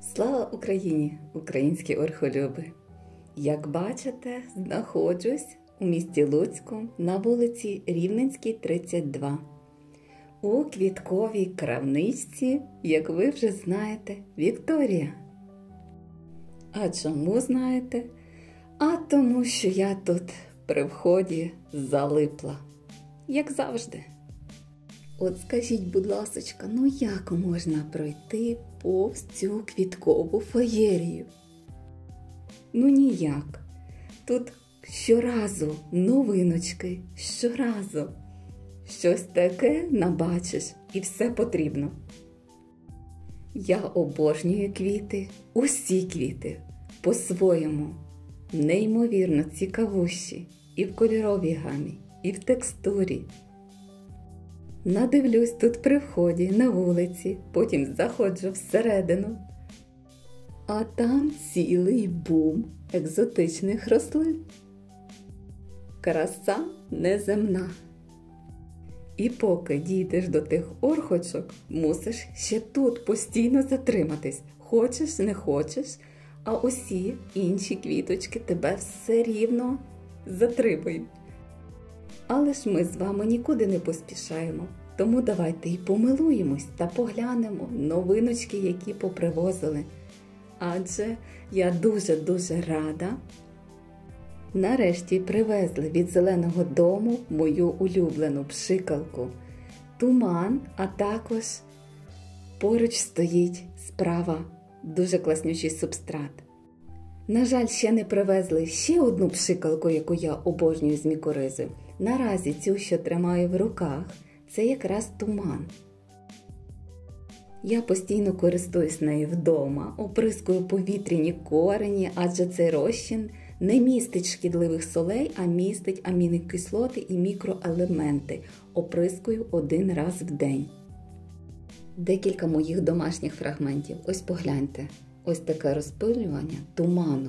Слава Україні, українські орхолюби! Як бачите, знаходжусь у місті Луцьку на вулиці Рівненській, 32. У квітковій крамничці, як ви вже знаєте, Вікторія. А чому знаєте? А тому, що я тут при вході залипла. Як завжди. От скажіть, будь ласочка, як можна пройти повз цю квіткову феєрію? Ніяк. Тут щоразу новиночки, щоразу щось таке набачиш і все потрібно. Я обожнюю квіти, усі квіти, по-своєму, неймовірно цікавущі і в кольоровій гамі, і в текстурі. Надивлюсь тут при вході на вулиці, потім заходжу всередину. А там цілий бум екзотичних рослин. Краса неземна. І поки дійдеш до тих орхочок, мусиш ще тут постійно затриматись. Хочеш, не хочеш, а усі інші квіточки тебе все рівно затримують. Але ж ми з вами нікуди не поспішаємо, тому давайте і помилуємось та поглянемо новиночки, які попривозили. Адже я дуже-дуже рада. Нарешті привезли від Зеленого дому мою улюблену пшикалку Туман, а також поруч стоїть справа дуже класнючий субстрат. На жаль, ще не привезли ще одну пшикалку, яку я обожнюю з мікоризи. Наразі цю, що тримаю в руках, це якраз Туман. Я постійно користуюсь нею вдома, оприскую повітряні корені, адже цей розчин не містить шкідливих солей, а містить амінокислоти і мікроелементи. Оприскую один раз в день. Декілька моїх домашніх фрагментів. Ось погляньте. Ось таке розпилювання туману.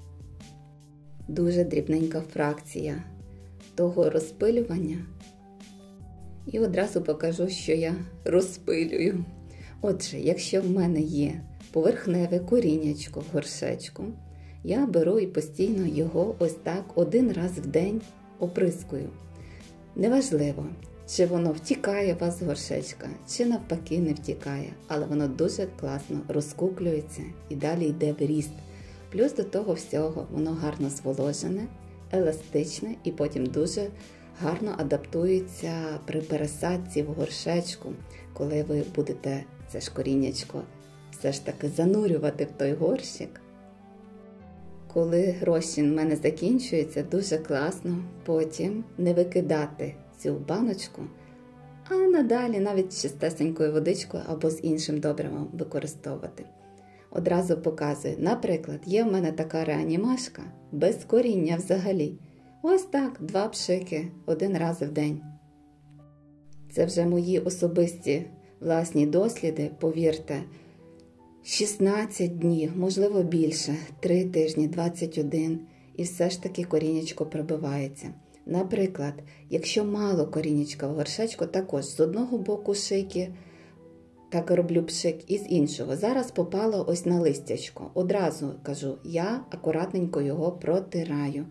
Дуже дрібненька фракція того розпилювання. І одразу покажу, що я розпилюю. Отже, якщо в мене є поверхневе коріннячко в горшечку, я беру і постійно його ось так один раз в день оприскую. Неважливо, чи воно втікає у вас з горшечка, чи навпаки не втікає, але воно дуже класно розкуклюється і далі йде в ріст. Плюс до того всього воно гарно зволожене, еластичне і потім дуже гарно адаптується при пересадці в горшечку, коли ви будете це ж коріннячко все ж таки занурювати в той горщик. Коли розчин в мене закінчується, дуже класно потім не викидати цю баночку, а надалі навіть чистесенькою водичкою або з іншим добривом використовувати. Одразу показую. Наприклад, є в мене така реанімашка без коріння взагалі. Ось так, 2 пшики один раз в день. Це вже мої особисті власні досліди, повірте, 16 днів, можливо більше, 3 тижні, 21, і все ж таки корінечко пробивається. Наприклад, якщо мало корінечка в горшечку, також з одного боку шийки, так роблю пшик, і з іншого. Зараз попало ось на листячко. Одразу кажу, я акуратненько його протираю.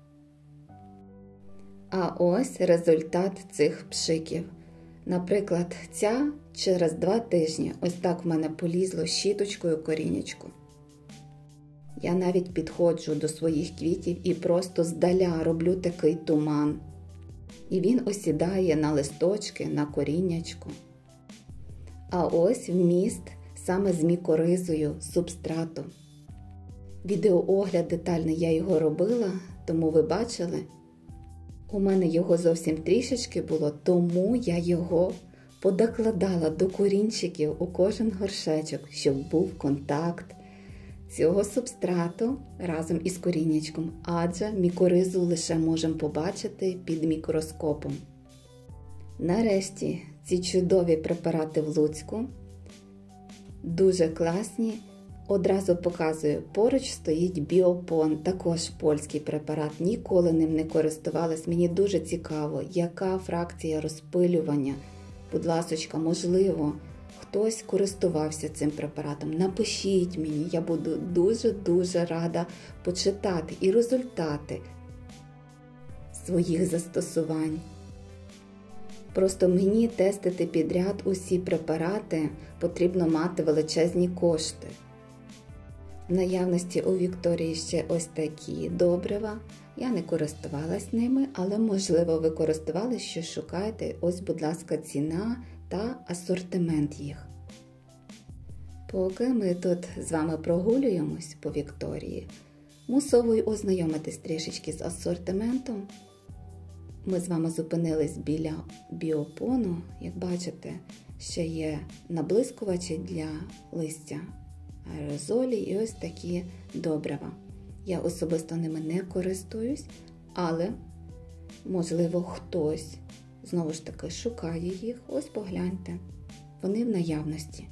А ось результат цих пшиків. Наприклад, ця через 2 тижні ось так в мене полізло щіточкою корінечко. Я навіть підходжу до своїх квітів і просто здаля роблю такий туман. І він осідає на листочки, на коріннячку. А ось вміст саме з мікоризою субстрату. Відеоогляд детальний я його робила, тому ви бачили. У мене його зовсім трішечки було, тому я його подокладала до корінчиків у кожен горшечок, щоб був контакт цього субстрату разом із коріннячком, адже мікоризу лише можемо побачити під мікроскопом. Нарешті ці чудові препарати в Луцьку, дуже класні. Одразу показую, поруч стоїть Біопон, також польський препарат, ніколи ним не користувалась. Мені дуже цікаво, яка фракція розпилювання. Будь ласочка, можливо, хтось користувався цим препаратом, напишіть мені, я буду дуже-дуже рада почитати і результати своїх застосувань. Просто мені тестити підряд усі препарати потрібно мати величезні кошти. В наявності у Вікторії ще ось такі добрива. Я не користувалась ними, але можливо ви користувались, що шукаєте. Ось, будь ласка, ціна та асортимент їх. Поки ми тут з вами прогулюємось по Вікторії, мусово й ознайомитись трішечки з асортиментом. Ми з вами зупинились біля біопону. Як бачите, ще є наблискувачі для листя, аерозолі і ось такі добрива. Я особисто ними не користуюсь, але, можливо, хтось, знову ж таки, шукає їх. Ось погляньте, вони в наявності.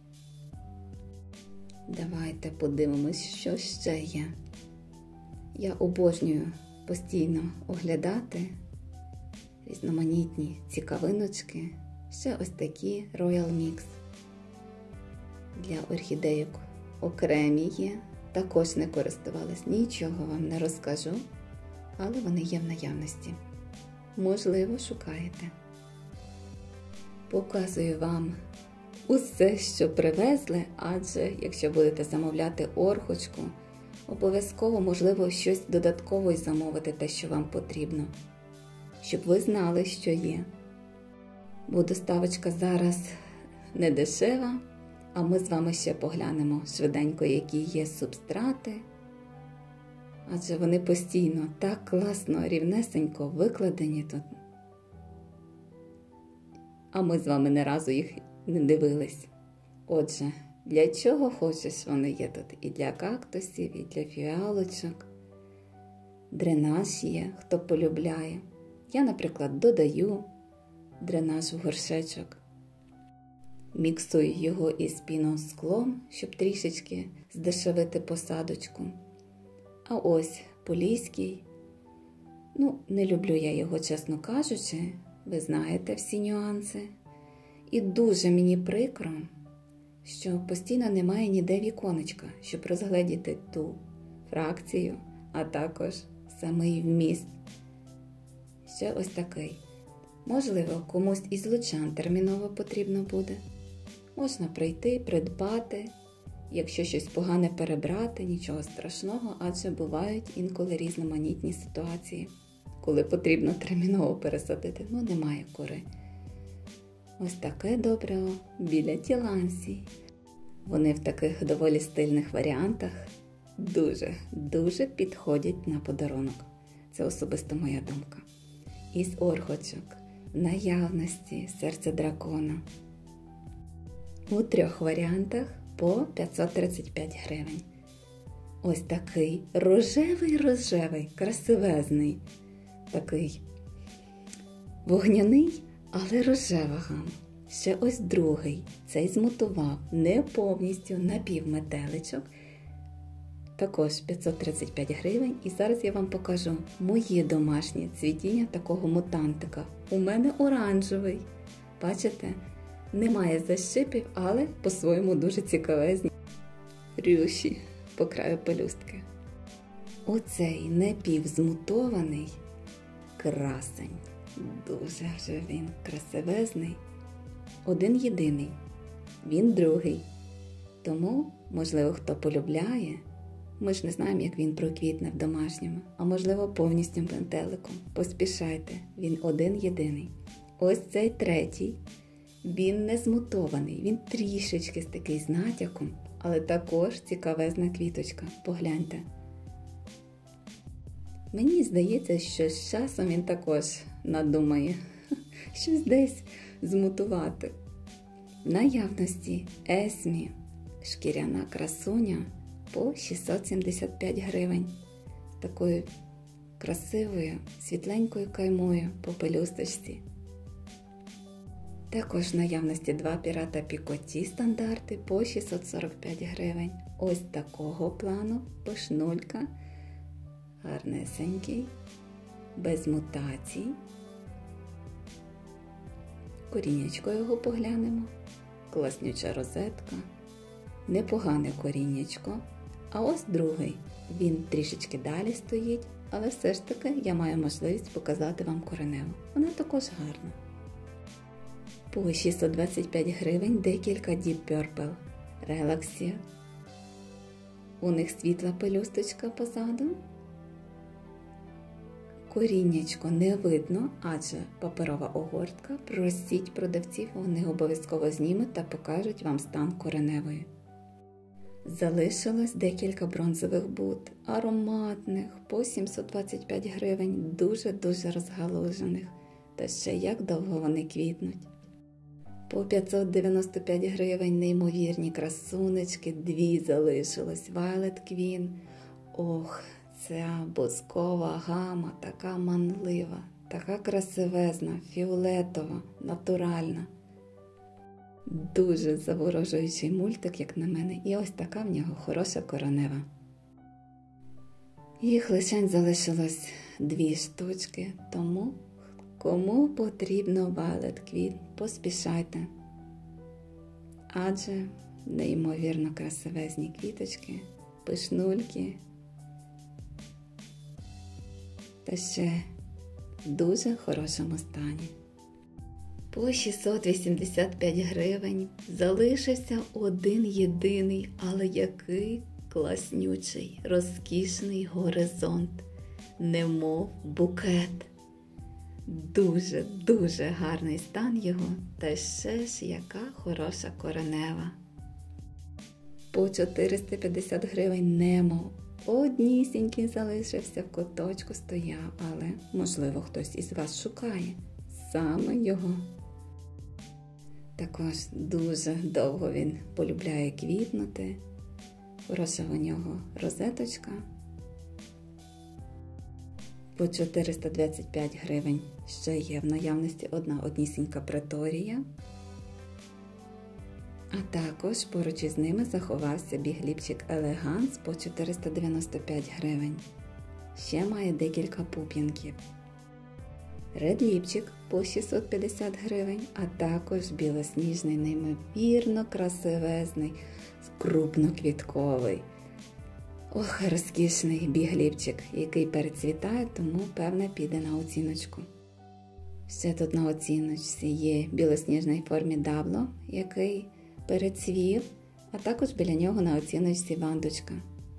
Давайте подивимось, що ще є. Я обожнюю постійно оглядати різноманітні цікавиночки. Ще ось такі Royal Mix. Для орхідейок окремі є. Також не користувалась, нічого вам не розкажу, але вони є в наявності. Можливо, шукаєте. Показую вам усе, що привезли, адже якщо будете замовляти орхочку, обов'язково, можливо, щось додатково й замовити, те, що вам потрібно, щоб ви знали, що є. Бо доставочка зараз не дешева, а ми з вами ще поглянемо швиденько, які є субстрати, адже вони постійно так класно, рівнесенько викладені тут. А ми з вами не разу їх не дивились. Отже, для чого хочеш вони є тут? І для кактусів, і для фіалочок. Дренаж є, хто полюбляє. Я, наприклад, додаю дренаж в горшечок. Міксую його із піносклом, щоб трішечки здешевити посадочку. А ось поліський. Не люблю я його, чесно кажучи. Ви знаєте всі нюанси. І дуже мені прикро, що постійно немає ніде віконечка, щоб розгледіти ту фракцію, а також самий вміст. Ще ось такий. Можливо, комусь із лучан терміново потрібно буде. Можна прийти, придбати, якщо щось погане перебрати, нічого страшного, адже бувають інколи різноманітні ситуації, коли потрібно терміново пересадити. Немає кори. Ось таке добриво біля тілансій. Вони в таких доволі стильних варіантах дуже підходять на подарунок. Це особисто моя думка. Із орхочок в наявності серце дракона. У 3 варіантах по 535 гривень. Ось такий рожевий, красивезний. Такий вогняний, але рожева гама. Ще ось другий. Цей змутував не повністю, напівметеличок. Також 535 гривень. І зараз я вам покажу моє домашнє цвітіння такого мутантика. У мене оранжевий. Бачите? Немає защипів, але по-своєму дуже цікавезні рюші по краю пелюстки. Оцей напівзмутований красень. Дуже вже він красивезний. Один єдиний. Він другий. Тому, можливо, хто полюбляє, ми ж не знаємо, як він проквітне в домашньому, а можливо повністю пентеликом. Поспішайте, він один єдиний. Ось цей третій. Він не змутований, він трішечки з такий з натяком, але також цікавезна квіточка. Погляньте. Мені здається, що з часом він також надумає щось десь змутувати. В наявності Есмі шкіряна красуня по 675 гривень. З такою красивою, світленькою каймою по пелюсточці. Також в наявності 2 пірата Пікоті стандарти по 645 гривень. Ось такого плану пишнулька, гарнесенький, без мутацій. Корінечко його поглянемо. класнюча розетка, непогане коріннячко. А ось другий, він трішечки далі стоїть, але все ж таки я маю можливість показати вам кореневу. Вона також гарна. По 625 гривень декілька Deep Purple Relaxia. У них світла пелюсточка позаду. Коріннячко не видно, адже паперова огортка. Просіть продавців, вони обов'язково знімуть та покажуть вам стан кореневої. Залишилось декілька бронзових бут, ароматних, по 725 гривень, дуже-дуже розгалужених. Та ще як довго вони квітнуть. По 595 гривень неймовірні красунечки, дві залишилось. Violet Queen. Ох, ця бускова гама, така манлива, така красивезна, фіолетова, натуральна. Дуже заворожуючий мультик, як на мене, і ось така в нього хороша коренева. Їх лишень залишилось 2 штучки, тому кому потрібно Violet Queen, поспішайте. Адже неймовірно красивезні квіточки, пишнульки. Та ще в дуже хорошому стані. По 685 гривень залишився один єдиний, але який класнючий, розкішний горизонт, немов букет. Дуже гарний стан його, та ще ж яка хороша коренева. По 450 гривень Немо. Однісінький залишився, в куточку стояв, але, можливо, хтось із вас шукає саме його. Також дуже довго він полюбляє квітнути. Хороша у нього розеточка. По 425 гривень ще є в наявності однісінька преторія. А також поруч із ними заховався бігліпчик Елеганс по 495 гривень. Ще має декілька пуп'янків. Редліпчик по 650 гривень, а також білосніжний, неймовірно красивезний, крупноквітковий. Ох, розкішний бігліпчик, який перецвітає, тому, певне, піде на оціночку. Ще тут на оціночці є білосніжний формі Дабло, який перецвів, а також біля нього на оціночці вандочка.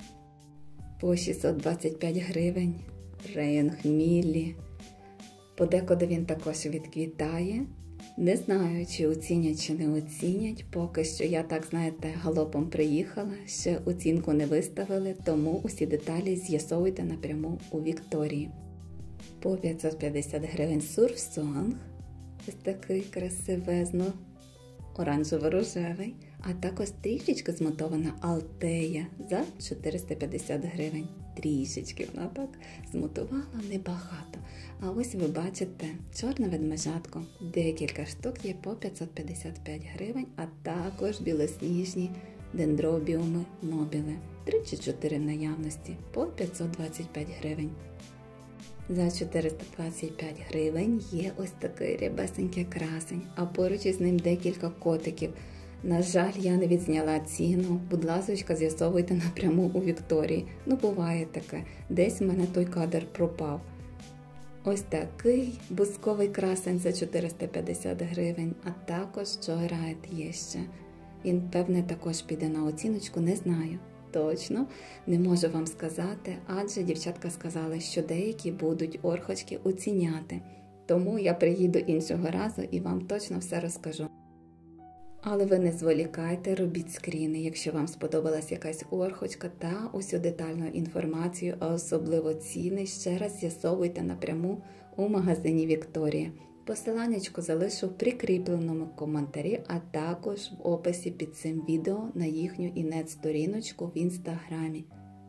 По 625 гривень Рейнг Міллі. Подекуди він також відквітає. Не знаю, чи оцінять, чи не оцінять. Поки що я, так знаєте, галопом приїхала, ще оцінку не виставили, тому усі деталі з'ясовуйте напряму у Вікторії. По 550 гривень Surf Song. Ось такий красивезно оранжево-рожевий, а також трішечки змотована Алтея за 450 гривень. Трішечки вона так змотувала, небагато. А ось ви бачите чорне ведмежатко. Декілька штук є по 555 гривень, а також білосніжні дендробіуми нобіли. 3 чи 4 в наявності по 525 гривень. За 425 гривень є ось такий рябесенький красень, а поруч із ним декілька котиків. На жаль, я не відзняла ціну, будь ласочка, з'ясовуйте напряму у Вікторії. Ну, буває таке, десь в мене той кадр пропав. Ось такий бусковий красень за 450 гривень, а також Joyride є ще. Він, певне, також піде на оціночку, не знаю. Точно не можу вам сказати, адже дівчатка сказали, що деякі будуть орхочки оціняти. Тому я приїду іншого разу і вам точно все розкажу. Але ви не зволікайте, робіть скріни, якщо вам сподобалась якась орхочка та усю детальну інформацію, а особливо ціни, ще раз з'ясовуйте напряму у магазині Вікторія. Посиланнячко залишу в прикріпленому коментарі, а також в описі під цим відео на їхню інет-сторіночку в інстаграмі.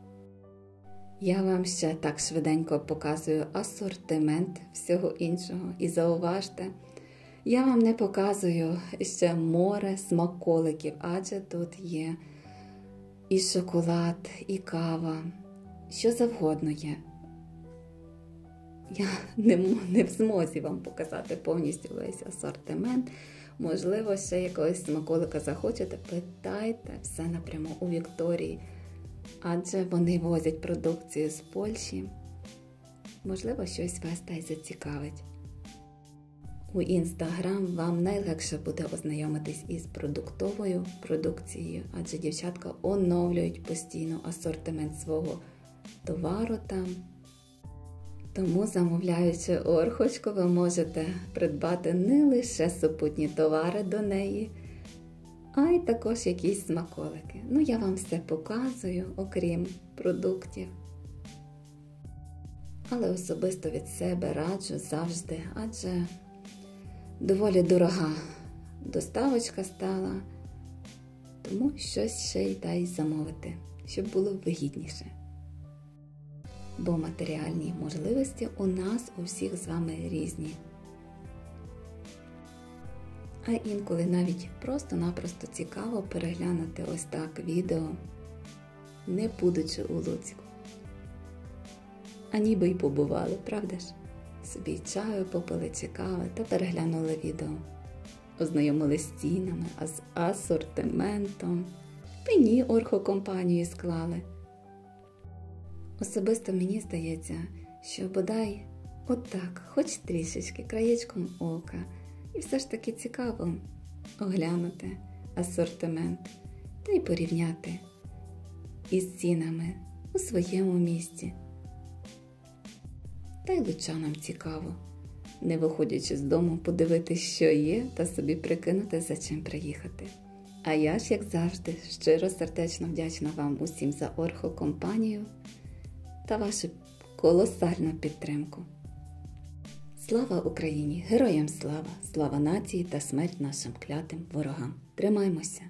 Я вам ще так швиденько показую асортимент всього іншого. І зауважте, я вам не показую ще море смаколиків, адже тут є і шоколад, і кава, що завгодно є. Я не в змозі вам показати повністю весь асортимент. Можливо, ще якогось смаколика захочете, питайте все напряму у Вікторії, адже вони возять продукцію з Польщі. Можливо, щось вас та й зацікавить. У Інстаграм вам найлегше буде ознайомитись із продуктовою продукцією, адже дівчатка оновлюють постійно асортимент свого товару там. Тому, замовляючи Орхочку, ви можете придбати не лише супутні товари до неї, а й також якісь смаколики. Ну, я вам все показую, окрім продуктів. Але особисто від себе раджу завжди, адже доволі дорога доставочка стала, тому щось ще й дай замовити, щоб було вигідніше. Бо матеріальні можливості у нас у всіх з вами різні. А інколи навіть просто-напросто цікаво переглянути ось так відео, не будучи у Луцьку. А ніби й побували, правда ж? Собі чаю попили чи кави та переглянули відео. Ознайомились з цінами, з асортиментом, мені орхокомпанію склали. Особисто мені здається, що бодай отак, хоч трішечки, краєчком ока, і все ж таки цікаво оглянути асортимент та й порівняти із цінами у своєму місті. Та й лучанам цікаво, не виходячи з дому, подивитись, що є, та собі прикинути, за чим приїхати. А я ж, як завжди, щиро сердечно вдячна вам усім за орхокомпанію та вашу колосальну підтримку. Слава Україні! Героям слава! Слава нації та смерть нашим клятим ворогам! Тримаймося!